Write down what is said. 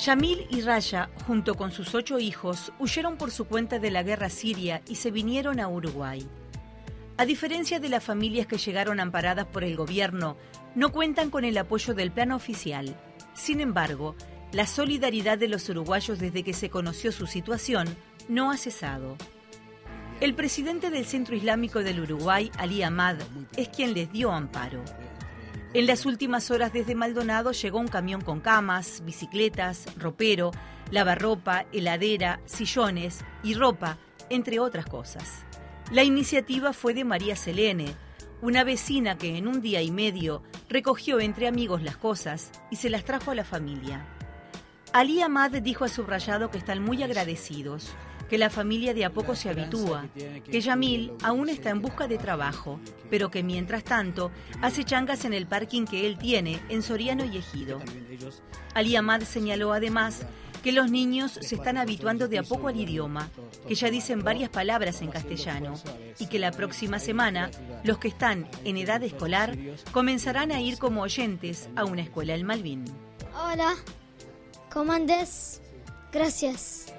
Yamil y Raya, junto con sus 8 hijos, huyeron por su cuenta de la guerra siria y se vinieron a Uruguay. A diferencia de las familias que llegaron amparadas por el gobierno, no cuentan con el apoyo del plano oficial. Sin embargo, la solidaridad de los uruguayos desde que se conoció su situación no ha cesado. El presidente del Centro Islámico del Uruguay, Ali Ahmad, es quien les dio amparo. En las últimas horas desde Maldonado llegó un camión con camas, bicicletas, ropero, lavarropa, heladera, sillones y ropa, entre otras cosas. La iniciativa fue de María Selene, una vecina que en un día y medio recogió entre amigos las cosas y se las trajo a la familia. Ali Ahmad dijo a Subrayado que están muy agradecidos, que la familia de a poco se habitúa, que Yamil aún está en busca de trabajo, pero que mientras tanto hace changas en el parking que él tiene en Soriano y Ejido. Ali Ahmad señaló además que los niños se están habituando de a poco al idioma, que ya dicen varias palabras en castellano y que la próxima semana los que están en edad escolar comenzarán a ir como oyentes a una escuela en Malvín. Hola, ¿cómo andás? Gracias.